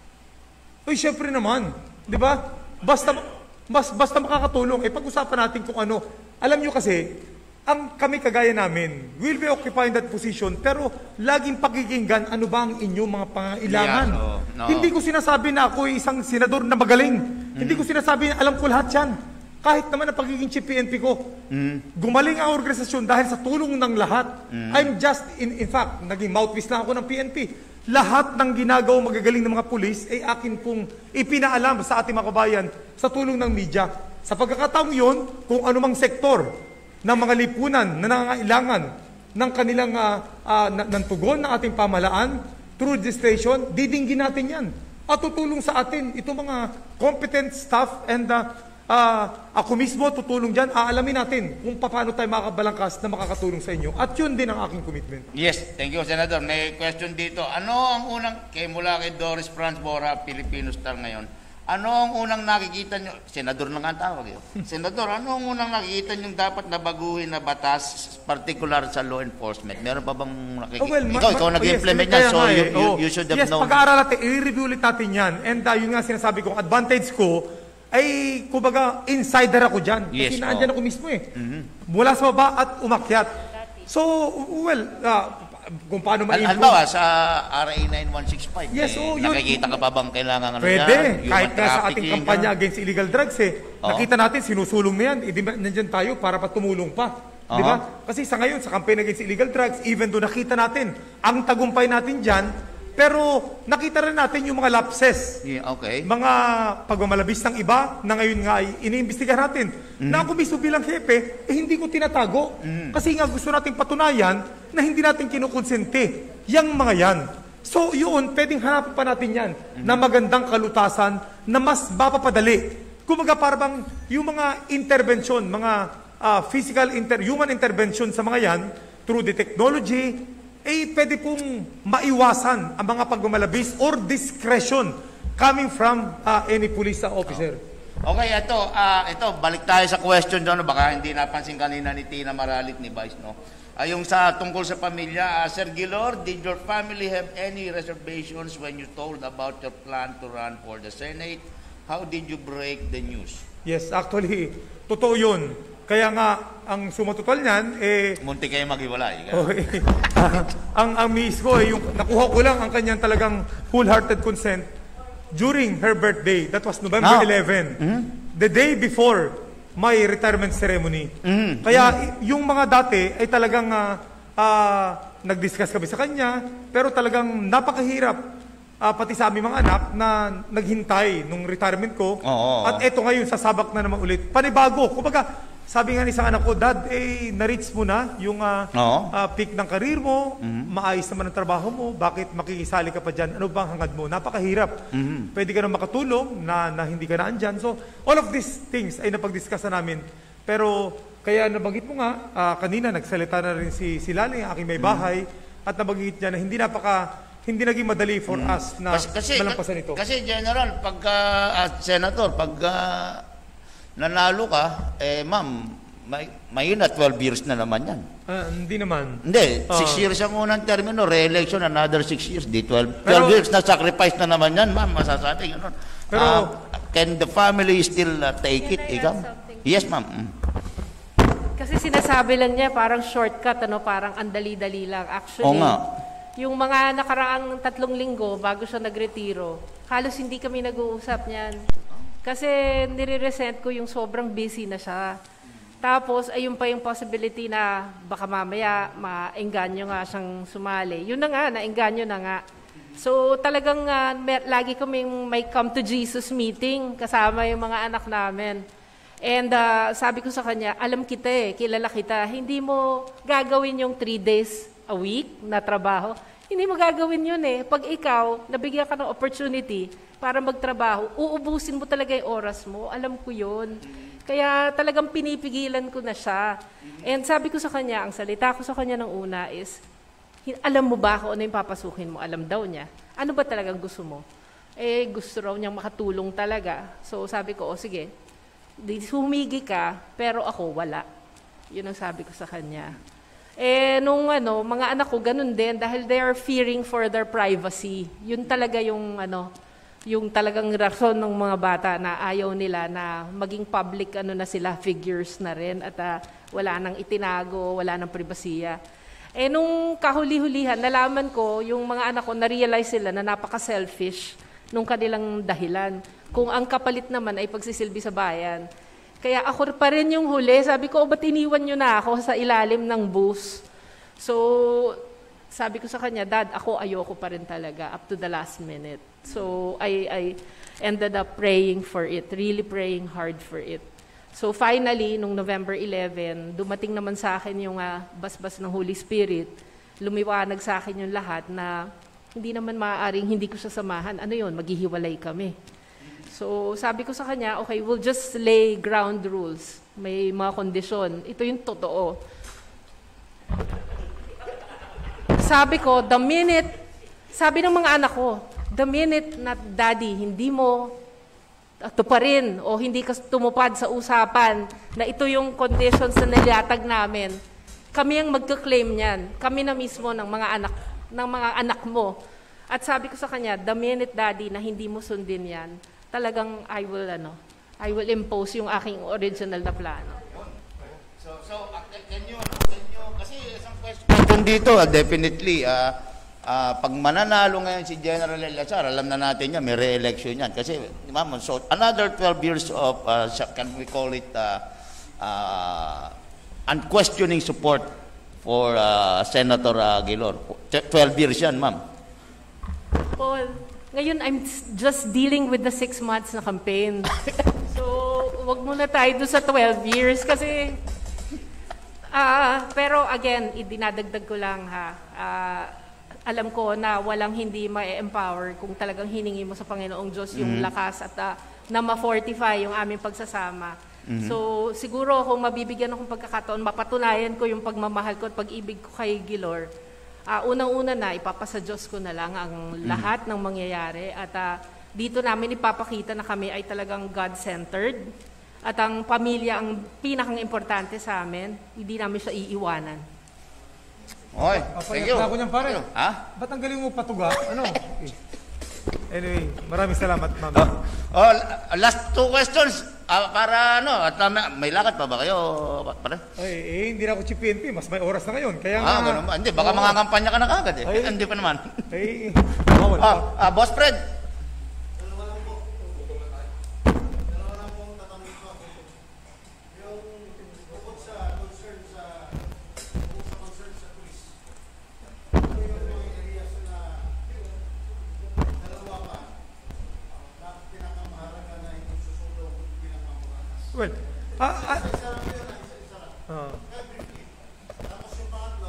Uy, syempre naman. Di ba? Basta, bas, basta makakatulong. Eh, pag-usapan natin kung ano. Alam nyo kasi, ang kami kagaya namin, will be occupying that position, pero laging pakikinggan ano ba ang inyong mga pangailangan. Yeah, so, no. Hindi ko sinasabi na ako ay isang senador na magaling. Mm. Hindi ko sinasabi na alam ko lahat yan. Kahit naman ang pagiging chief P N P ko. Mm. Gumaling ang organisasyon dahil sa tulong ng lahat. Mm. I'm just, in, in fact, naging mouthpiece lang ako ng P N P. Lahat ng ginagawa magagaling ng mga pulis ay akin pong ipinaalam sa ating mga kabayan sa tulong ng media. Sa pagkakataong yun, kung anumang sektor ng mga lipunan na nangangailangan ng kanilang uh, uh, ng tugon ng ating pamahalaan through legislation, didinggin natin yan. At tutulong sa atin itong mga competent staff and uh, uh, ako mismo tutulong dyan, aalamin natin kung paano tayo makakabalangkas na makakatulong sa inyo. At yun din ang aking commitment. Yes, thank you, Senator. May question dito. Ano ang unang, kay mula kay Doris Franz Bora, Filipino Star ngayon, ano ang unang nakikita nyo, Senador na nga ang tawag yun. Senador, ano ang unang nakikita nyo dapat na baguhin na batas, particular sa law enforcement? Meron pa bang nakikita? Oh, well, ikaw, ikaw ma- nag-implement yes, yan, kaya so nga you, eh. you, Oh, you should have yes, known. pag-aaral natin, i-review ulit natin yan. And uh, yun nga sinasabi ko, advantage ko, ay kumbaga insider ako dyan. Yes, Kasi naandyan oh. ako mismo eh. Mm-hmm. Mula sa baba at umakyat. So, well, uh, kung paano Al- ma-improve. Halimbawa, sa R A nine one six five, Yes, eh, oh, yun. nakikita ka pa bang kailangan ano Pwede. yan? Human Kahit nga sa ating trafficking, kampanya yan. against illegal drugs eh. Oo. Nakita natin, sinusulong na yan. Eh, di ba, nandyan tayo para pa tumulong pa. Di ba? Kasi sa ngayon, sa campaign against illegal drugs, even though nakita natin, ang tagumpay natin dyan, pero nakita rin natin yung mga lapses. Yeah, okay. Mga pagmamalabis ng iba na ngayon nga ay iniimbestigahan natin. Mm. Na ako mismo bilang hepe, eh hindi ko tinatago. Mm. Kasi nga gusto nating patunayan na hindi natin kinukonsente yang mga yan. So yun, pwedeng hanapin pa natin yan mm. na magandang kalutasan na mas mapapadali. Kumaga parang yung mga intervention, mga uh, physical, inter human intervention sa mga yan, through the technology, eh pwede pong maiwasan ang mga pagmamalabis or discretion coming from uh, any police officer. Okay, ito, uh, ito, balik tayo sa question doon, baka hindi napansin kanina ni Tina Maralit ni Vice, no? Uh, yung sa tungkol sa pamilya, uh, Sir Gilor, did your family have any reservations when you told about your plan to run for the Senate? How did you break the news? Yes, actually, totoo yun. Kaya nga, ang sumatutol niyan, eh, Munti kayo maghiwalay. oh, eh, ang, ang miss ko, eh, yung, nakuha ko lang ang kanyang talagang wholehearted consent during her birthday. That was November Ah. eleventh. Mm-hmm. The day before my retirement ceremony. Mm-hmm. Kaya mm-hmm. yung mga dati ay talagang uh, uh, nag-discuss kami sa kanya, pero talagang napakahirap. Uh, pati sa aming mga anak na naghintay nung retirement ko. Oo. At eto ngayon, sasabak na naman ulit. Panibago. Kumbaga, sabi nga ni isang anak ko, Dad, eh, na-reach mo na yung uh, uh, peak ng karir mo, mm-hmm. maayos naman ang trabaho mo, bakit makikisali ka pa dyan? Ano bang hangad mo? Napakahirap. Mm-hmm. Pwede ka na makatulong na, na hindi ka na andyan. So, all of these things ay napag-discuss na namin. Pero, kaya nabanggit mo nga, uh, kanina nagsalita na rin si, si Lali, ang aking may bahay, mm-hmm. at nabanggit niya na hindi napaka... hindi naging madali for mm. us na kasi, malampasan ito. Kasi, General, pagka, at Senator, pagka nanalo ka, eh, ma'am, may, may na twelve years na naman yan. uh, hindi naman. Hindi, Uh, six years ang unang termino, re-election, another six years, di twelve. Pero, twelve years na sacrifice na naman yan, ma'am, masasabi, gano'n. Pero, uh, can the family still uh, take it, ikaw? Yes, ma'am. Mm. Kasi sinasabi lang niya parang shortcut, ano, parang andali-dali lang. Actually, Oo nga. yung mga nakaraang tatlong linggo bago siya nagretiro, halos hindi kami nag-uusap niyan. Kasi nire-resent ko yung sobrang busy na siya. Tapos, ayun pa yung possibility na baka mamaya ma-engganyo nga siyang sumali. Yun na nga, na-engganyo na nga. So talagang uh, mer- lagi kaming may come to Jesus meeting kasama yung mga anak namin. And uh, sabi ko sa kanya, alam kita eh, kilala kita, hindi mo gagawin yung three days a week na trabaho. Hindi mo gagawin yun eh. Pag ikaw, nabigyan ka ng opportunity para magtrabaho, uubusin mo talaga yung oras mo. Alam ko yun. Kaya talagang pinipigilan ko na siya. And sabi ko sa kanya, ang salita ko sa kanya ng una is, alam mo ba kung ano yung papasukin mo? Alam daw niya. Ano ba talagang gusto mo? Eh, gusto raw niyang makatulong talaga. So sabi ko, o sige, humigi ka, pero ako wala. Yun ang sabi ko sa kanya. Eh, nung ano, mga anak ko, ganun din, dahil they are fearing for their privacy. Yun talaga yung, ano, yung talagang rason ng mga bata na ayaw nila na maging public, ano na sila, figures na rin, at uh, wala nang itinago, wala nang pribasiya. Eh, nung kahuli-hulihan, nalaman ko, yung mga anak ko, na-realize sila na napaka-selfish nung kanilang dahilan. Kung ang kapalit naman ay pagsisilbi sa bayan. Kaya ako pa rin yung huli. Sabi ko, o ba't iniwan nyo na ako sa ilalim ng bus? So, sabi ko sa kanya, Dad, ako ayoko pa rin talaga up to the last minute. So, I, I ended up praying for it, really praying hard for it. So, finally, nung November eleventh, dumating naman sa akin yung uh, basbas ng Holy Spirit. Lumiwanag sa akin yung lahat na hindi naman maaaring hindi ko siya samahan. Ano yun? Maghihiwalay kami. So, sabi ko sa kanya, okay, we'll just lay ground rules. May mga kondisyon. Ito yung totoo. Sabi ko, the minute, sabi ng mga anak ko, the minute na daddy, hindi mo tuparin o hindi ka tumupad sa usapan na ito yung conditions na nilatag namin, kami ang magka-claim niyan. Kami na mismo ng mga anak, ng mga anak mo. At sabi ko sa kanya, the minute daddy na hindi mo sundin yan, talagang I will ano, I will impose yung aking original na plano. So so uh, can you can you kasi isang question dito, uh, definitely uh, uh, pag mananalo ngayon si General Eleazar, alam na natin yan, may re-election yan kasi ma'am, so another twelve years of uh, can we call it uh, uh, unquestioning support for uh, Senator uh, Aguilar. twelve years yan, ma'am. Paul, ngayon, I'm just dealing with the six months na campaign. So, wag muna tayo doon sa twelve years kasi, uh, pero again, idinadagdag ko lang ha, uh, alam ko na walang hindi ma-empower kung talagang hiningi mo sa Panginoong Diyos yung mm-hmm. lakas at uh, na ma-fortify yung aming pagsasama. Mm-hmm. So, siguro kung mabibigyan akong pagkakataon, mapatunayan ko yung pagmamahal ko at pag-ibig ko kay Gilor. Uh, unang-una na, ipapasa Diyos ko na lang ang lahat ng mangyayari at uh, dito namin ipapakita na kami ay talagang God-centered at ang pamilya ang pinakang importante sa amin, hindi namin siya iiwanan. Okay, thank you. Ako niyan pare. Ha? Ba't ang galing mo patuga? Ano? Anyway, maraming salamat, ma'am. Oh, oh, last two questions. Uh, para ano, at uh, may lakad pa ba kayo? Pare? Ay, eh, hindi na ako si P N P. Mas may oras na ngayon. Kaya ah, nga... ganun ba? Hindi, baka oh, mga kampanya ka na kagad eh. Ay, hindi pa naman. Ay, bawal ah, ah, Boss Fred. Dalawa lang po. Dalawa lang po ang tatanungin ko. Yung bukod sa concern sa bukod sa concern sa police. Ano yung mga areas na dalawa pa na pinakamahalaga na yung susulong bilang mamuranas? Well, ah, ah, Isa lang yun, isa lang. ah. Tapos yung pangatlo,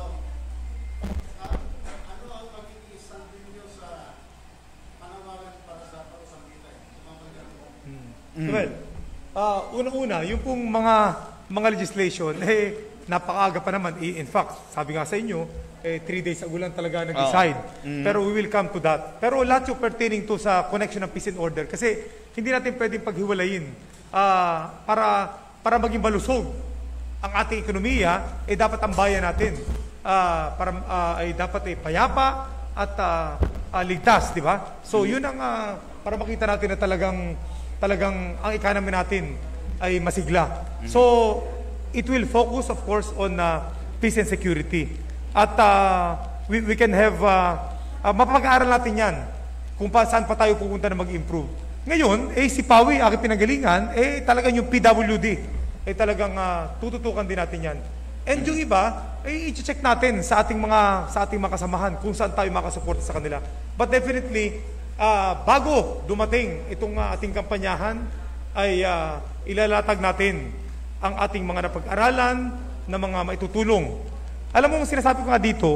ah, ano ang magiging stand ninyo sa panawagan para sa pausambitan? Mamagyan mo. Mm. Well, uh, unang-una, yung pong mga mga legislation, eh, napakaaga pa naman. Eh, in fact, sabi nga sa inyo, eh, three days ago lang talaga nag-decide. Oh. Mm. Pero we will come to that. Pero lahat yung pertaining to sa connection ng peace and order. Kasi hindi natin pwedeng paghiwalayin uh, para, para maging malusog ang ating ekonomiya, eh dapat ang bayan natin uh, para, uh, ay dapat eh, payapa at uh, uh, ligtas, di ba? So mm. yun ang uh, para makita natin na talagang talagang ang economy natin ay masigla. Mm. So it will focus of course on uh, peace and security. At uh, we, we can have uh, uh, mapapag-aaral natin yan kung pa, saan pa tayo pupunta na mag-improve. Ngayon, eh si Pawi, aking pinanggalingan, eh talagang yung P W D, eh talagang uh, tututukan din natin yan. And yung iba, ay i-check natin sa ating mga sa ating mga kasamahan kung saan tayo makasuporta sa kanila. But definitely, uh, bago dumating itong uh, ating kampanyahan, ay uh, ilalatag natin ang ating mga napag-aralan na mga maitutulong. Alam mo, sinasabi ko nga dito,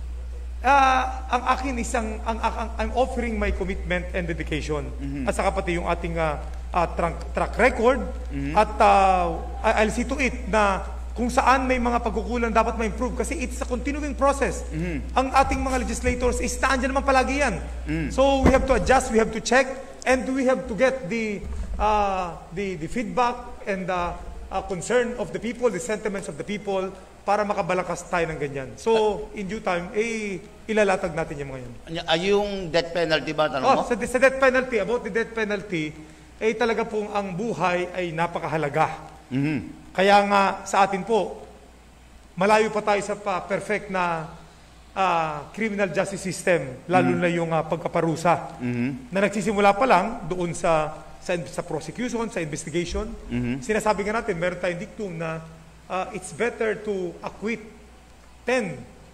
uh, ang akin isang, ang, ang, I'm offering my commitment and dedication. Mm-hmm. At saka pati yung ating uh, uh, track, track record. Mm-hmm. At uh, I'll see to it na kung saan may mga pagkukulang dapat ma-improve kasi it's a continuing process. Mm-hmm. Ang ating mga legislators is naandyan naman palagi yan. Mm-hmm. So we have to adjust, we have to check, and we have to get the uh, the, the feedback and the uh, concern of the people, the sentiments of the people para makabalakas tayo ng ganyan. So in due time, eh, ilalatag natin yung mga yun. Ay, yung death penalty ba, tanong oh, mo? Sa, sa death penalty, about the death penalty, eh talaga pong ang buhay ay napakahalaga. Mm-hmm. Kaya nga sa atin po, malayo pa tayo sa pa perfect na uh, criminal justice system, lalo mm-hmm. na yung uh, pagkaparusa, mm-hmm. na nagsisimula pa lang doon sa sa, sa prosecution, sa investigation. Mm-hmm. Sinasabi nga natin, meron tayong dictum na uh, it's better to acquit ten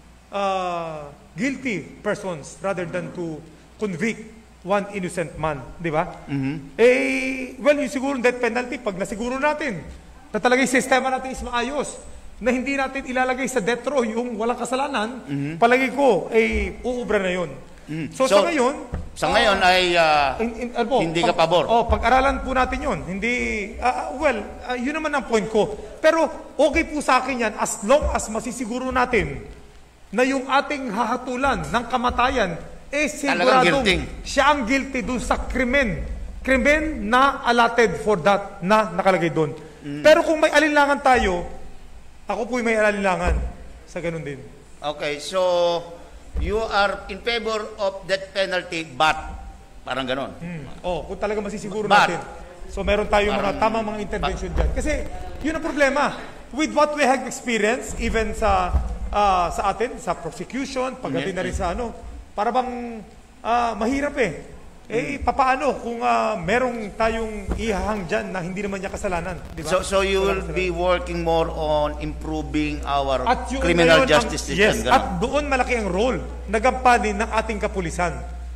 uh, guilty persons rather than to convict one innocent man, di ba? Mm-hmm. Eh, well, yung siguro death penalty, pag nasiguro natin na talagang sistema natin is maayos, na hindi natin ilalagay sa death row yung walang kasalanan, mm-hmm. palagi ko, eh, uubra na yun. Mm-hmm. So, so, sa ngayon, sa ngayon uh, ay uh, in, in, ano, hindi pag, ka pabor. Oh, pag-aralan po natin yun. Hindi, uh, well, uh, yun naman ang point ko. Pero, okay po sa akin yan, as long as masisiguro natin na yung ating hahatulan ng kamatayan, eh, siguradong siya ang guilty dun sa krimen. Krimen na allotted for that, na nakalagay doon. Mm. Pero kung may alinlangan tayo, ako po'y may alinlangan sa ganun din. Okay, so you are in favor of death penalty, but parang ganun. Mm. Oh, kung talaga masisiguro but, natin. So meron tayong mga tamang mga intervention but, dyan. Kasi yun ang problema. With what we have experienced, even sa uh, sa atin, sa prosecution, pagdating na rin sa ano, para bang uh, mahirap eh. Eh, papaano kung uh, merong tayong ihahang dyan na hindi naman niya kasalanan, di ba? So, so you will be working more on improving our criminal justice system? Yes, ganun. At doon malaki ang role na gampanin ng ating kapulisan.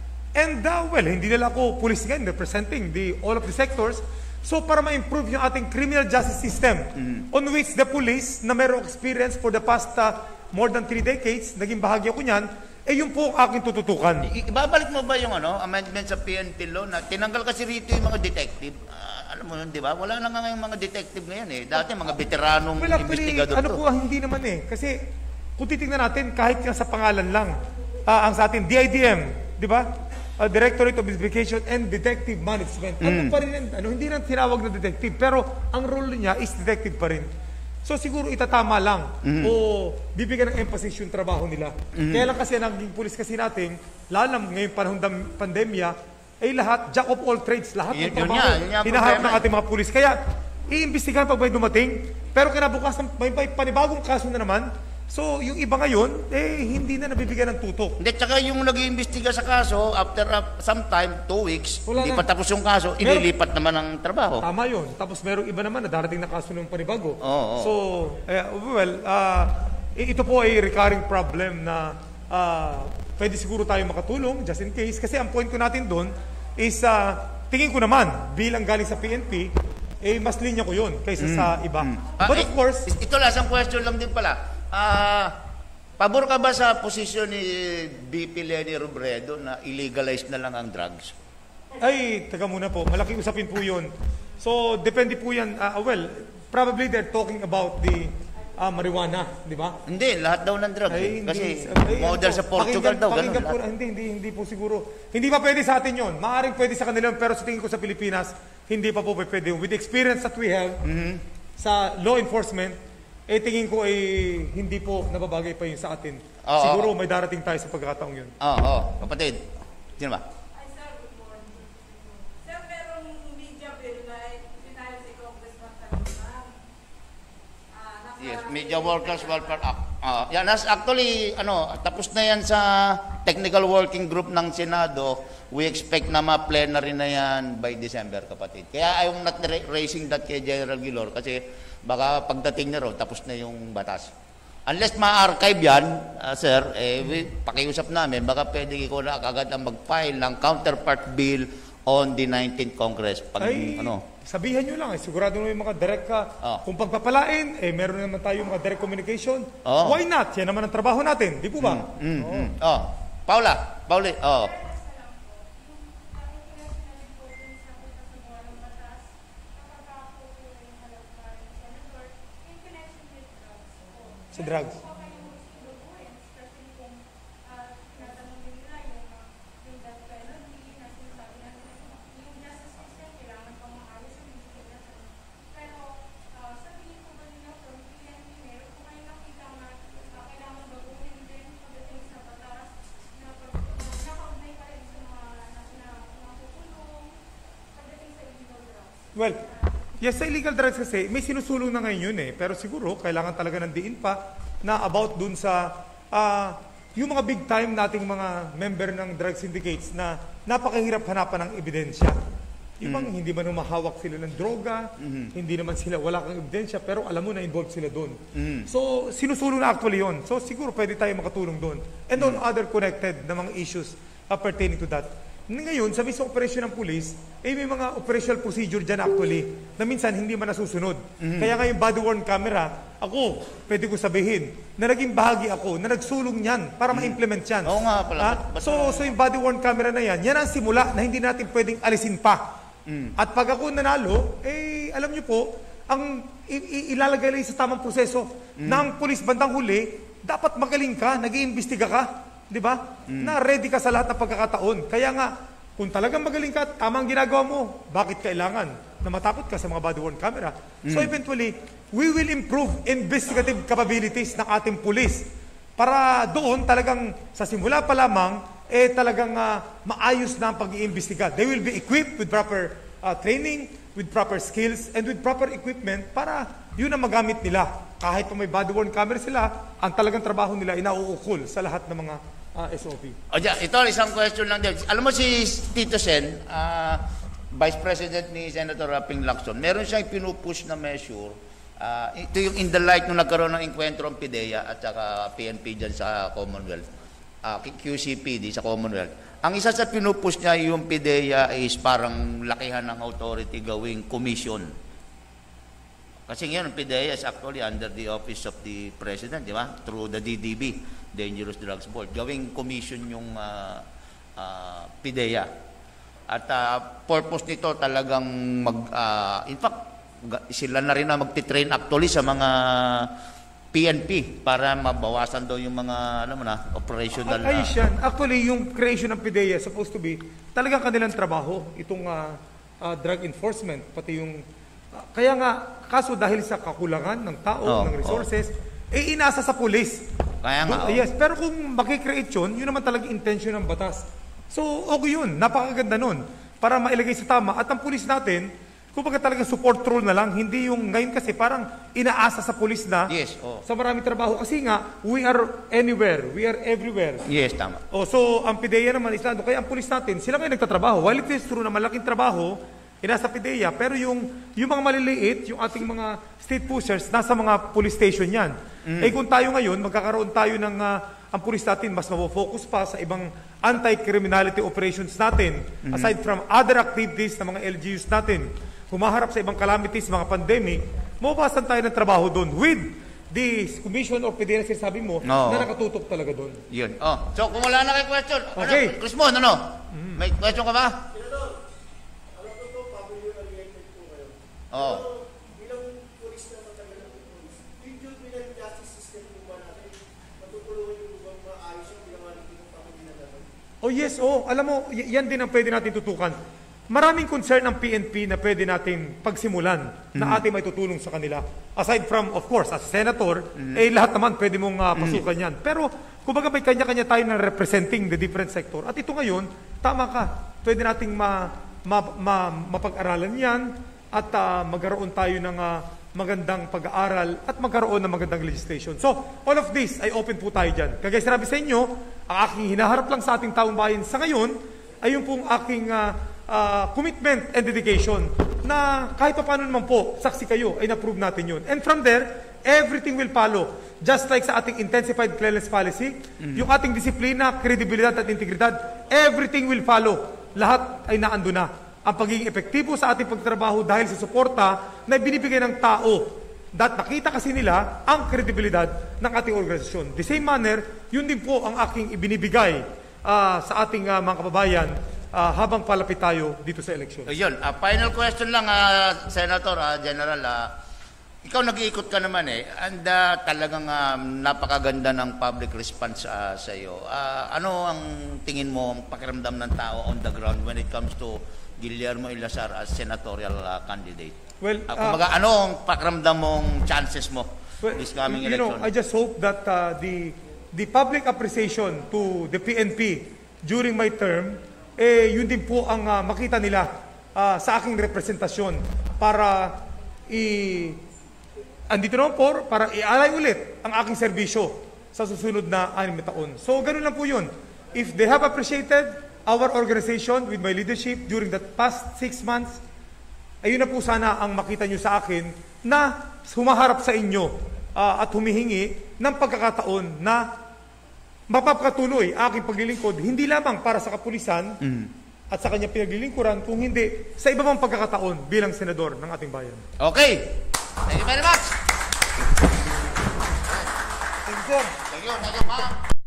And uh, well, hindi nila ako pulis ngayon, representing the, all of the sectors. So para ma-improve yung ating criminal justice system, mm-hmm. on which the police na merong experience for the past uh, more than three decades, naging bahagi ko niyan, eh yung po ang aking tututukan. I- ibabalik mo ba yung ano, amendment sa P N P law na tinanggal kasi rito yung mga detective? Uh, alam mo yun, di ba? Wala na nga yung mga detective ngayon eh. Dati mga veteranong well, actually, investigador ano to. po, hindi naman eh. Kasi kung titignan natin, kahit nga sa pangalan lang, uh, ang sa atin, D I D M, di ba? Uh, Directorate of Investigation and Detective Management. Mm. Ano pa rin, ano, hindi nang tinawag na detective, pero ang role niya is detective pa rin. So siguro itatama lang mm. o bibigyan ng emphasis yung trabaho nila. Mm. Kaya lang kasi naging pulis kasi natin, lalo na ngayong panahon ng pandemya, ay lahat, jack of all trades, lahat ng trabaho, hinaharap ng ating mga pulis. Kaya iimbestigahan pag may dumating, pero kinabukasan may, may panibagong kaso na naman. So yung iba ngayon, eh hindi na nabibigyan ng tutok. Hindi, tsaka yung nag-iimbestiga sa kaso, after uh, some time, two weeks, wala hindi na. pa tapos yung kaso, Meron, inilipat naman ang trabaho. Tama yun. Tapos merong iba naman na darating na kaso ng panibago. Oh, oh. So, eh, well, uh, ito po ay recurring problem na uh, pwede siguro tayo makatulong just in case. Kasi ang point ko natin doon is, uh, tingin ko naman, bilang galing sa P N P, eh mas linya ko yun kaysa mm. sa iba. Mm. But ah, of course... Ito lasang question lang din pala. Ah, uh, pabor ka ba sa posisyon ni B P Leni Robredo na illegalize na lang ang drugs? Ay, taga muna po. Malaking usapin po yun. So, depende po yan. Uh, well, probably they're talking about the uh, marijuana, di ba? Hindi, lahat daw ng drugs. Ay, Kasi ay, model ay, sa Portugal pakinggan, daw. Pakinggan ganun, po, hindi, hindi, hindi po siguro. Hindi pa pwede sa atin yun. Maaring pwede sa kanila, pero sa tingin ko sa Pilipinas, hindi pa po pwede. With the experience that we have mm-hmm. sa law enforcement, eh tingin ko eh hindi po nababagay pa yun sa atin. Oh, siguro oh. may darating tayo sa pagkakataong yun. Oo, oh, oh. Kapatid. Sino ba? Ay, sir, good morning. Sir, merong media bill na pinayos si Congressman Taliman. Ah, Yes, Media Workers Welfare Act. Uh, yan, as actually, ano, tapos na yan sa technical working group ng Senado. We expect na ma-plenary na yan by December, kapatid. Kaya I'm not raising that kay General Gilor kasi baka pagdating na ro, tapos na yung batas. Unless ma-archive yan, ah, sir, eh, we, pakiusap namin, baka pwede ko na agad ang mag-file ng counterpart bill on the nineteenth Congress. Pag, Ay, ano, sabihan nyo lang, eh, sigurado naman yung mga direct ka. Oh. Kung pagpapalain, eh, meron naman tayo mga direct communication. Oh. Why not? Yan naman ang trabaho natin. Di po ba? mm, Oo. mm. Oh, Paula, Pauli, oh. Sa drugs. Well, yes, sa illegal drugs kasi, may sinusulong na ngayon yun eh. Pero siguro, kailangan talaga ng diin pa na about dun sa ah, yung mga big time nating mga member ng drug syndicates na napakahirap hanapan ng ebidensya. Yung bang hindi man humahawak sila ng droga, hindi naman sila, wala kang ebidensya, pero alam mo na involved sila doon. So, sinusulong na actually yun. So, siguro pwede tayo makatulong doon. And on other connected na mga issues uh, pertaining to that. Ngayon, sa mismo operasyon ng pulis, eh may mga operational procedure dyan actually na minsan hindi man nasusunod. Mm-hmm. Kaya nga yung body-worn camera, ako, pwede ko sabihin, na naging bahagi ako, na nagsulong yan para mm-hmm. ma-implement yan. Oo nga pala. Ah, so, so yung body-worn camera na yan, yan ang simula na hindi natin pwedeng alisin pa. Mm. At pag ako nanalo, eh alam niyo po, ang i- ilalagay lang sa tamang proseso mm. ng pulis bandang huli, dapat magaling ka, nag-iimbestiga ka. Di ba? Mm. Na ready ka sa lahat ng pagkakataon. Kaya nga, kung talagang magaling ka, tamang ginagawa mo, bakit kailangan na matakot ka sa mga body-worn camera? Mm. So eventually, we will improve investigative capabilities ng ating pulis. Para doon talagang sa simula pa lamang, eh talagang uh, maayos na ang pag-iimbestiga. They will be equipped with proper uh, training, with proper skills, and with proper equipment para yun ang magamit nila. Kahit pa may body-worn camera sila, ang talagang trabaho nila ay nauukol sa lahat ng mga uh, S O P. O dyan, ito, isang question lang din. Alam mo si Tito Sen, uh, Vice President ni Senator Ping Lacson, meron siyang pinupush na measure. Uh, ito yung in the light nung nagkaroon ng enkwentro ng PIDEA at saka P N P dyan sa Commonwealth. Uh, Q C P D sa Commonwealth. Ang isa sa pinupush niya yung PIDEA is parang lakihan ng authority gawing commission. Kasi ngayon, ang PIDEA is actually under the office of the President, di ba? Through the D D B, Dangerous Drugs Board. Gawing commission yung uh, uh, PIDEA. At uh, purpose nito talagang mag, uh, in fact, sila na rin na magtitrain actually sa mga P N P para mabawasan daw yung mga, ano mo na, operational. Ay, ayos yan. Actually, yung creation ng PIDEA supposed to be talagang kanilang trabaho, itong uh, uh, drug enforcement, pati yung uh, kaya nga, kaso dahil sa kakulangan ng tao, oh, ng resources, oh. eh inasa sa pulis. Kaya nga, Do, oh. Yes, pero kung makikreate yun, yun naman talaga intention ng batas. So, okay yun. Napakaganda nun. Para mailagay sa tama. At ang pulis natin, kumbaga talaga support role na lang, hindi yung ngayon kasi parang inaasa sa pulis na yes, oh. sa maraming trabaho. Kasi nga, we are anywhere, we are everywhere. Yes, tama. Oh, so, ang PIDEA naman is nando. Kaya ang pulis natin, sila ngayon nagtatrabaho. While it is true na malaking trabaho, inasa PIDEA, pero yung, yung mga maliliit, yung ating mga state pushers, nasa mga police station yan. Mm. Eh kung tayo ngayon, magkakaroon tayo ng, uh, ang pulis natin, mas mabofocus pa sa ibang anti-criminality operations natin, mm. aside from other activities ng mga L G Us natin, humaharap sa ibang calamities, mga pandemic, mababasan tayo ng trabaho doon with the commission or PIDEA na sinasabi mo, no. na nakatutok talaga doon. Yun. Oh. So, kung wala na kayo question, okay. Ano, Chris Mon, ano? Mm. May question ka ba? Oh. Bilang pulis na matagal ng pulis, yung juvenile justice system po ba natin, matutulungan yung lugar maayos yung ginawa ng pamilya na natin? Oh yes, oh. Alam mo, y- yan din ang pwede natin tutukan. Maraming concern ng P N P na pwede natin pagsimulan mm-hmm. na ating may tutulong sa kanila. Aside from, of course, as senator, mm-hmm. eh lahat naman pwede mong uh, pasukan mm-hmm. yan. Pero, kumbaga may kanya-kanya tayo na representing the different sector. At ito ngayon, tama ka. Pwede nating ma, ma, ma, mapag-aralan yan at uh, magkaroon tayo ng uh, magandang pag-aaral at magkaroon ng magandang legislation. So, all of this ay open po tayo dyan. Kagaya sinabi sa inyo, ang aking hinaharap lang sa ating taong bayan sa ngayon ay yung pong aking uh, uh, commitment and dedication na kahit pa paano naman po, saksi kayo, ay na-prove natin yun. And from there, everything will follow. Just like sa ating intensified cleanliness policy, yung ating disiplina, kredibilidad at integridad, everything will follow. Lahat ay naando na. Ang pagiging epektibo sa ating pagtrabaho dahil sa suporta na binibigay ng tao. Dat nakita kasi nila ang kredibilidad ng ating organisasyon. The same manner, yun din po ang aking ibinibigay uh, sa ating uh, mga kababayan uh, habang palapit tayo dito sa eleksyon. So, yun, uh, final question lang, uh, Senator, uh, General, uh, ikaw nag-iikot ka naman eh, and uh, talagang uh, napakaganda ng public response uh, sa iyo. Uh, ano ang tingin mo, ang pakiramdam ng tao on the ground when it comes to Guillermo Ilazar as senatorial uh, candidate? Well, uh, kumbaga, uh, ano ang pakiramdam mong chances mo well, this coming you election? know, I just hope that uh, the the public appreciation to the P N P during my term, eh, yun din po ang uh, makita nila uh, sa aking representasyon para i andito naman po para i-alay ulit ang aking serbisyo sa susunod na anim na taon. So, ganun lang po yun. If they have appreciated our organization with my leadership during the past six months, ayun na po sana ang makita nyo sa akin na humaharap sa inyo uh, at humihingi ng pagkakataon na mapapatuloy aking paglilingkod, hindi lamang para sa kapulisan mm. at sa kanya pinaglilingkuran, kung hindi sa iba pang pagkakataon bilang senador ng ating bayan. Okay. Thank you very much. Thank you, sir. Thank you. Thank you, ma'am.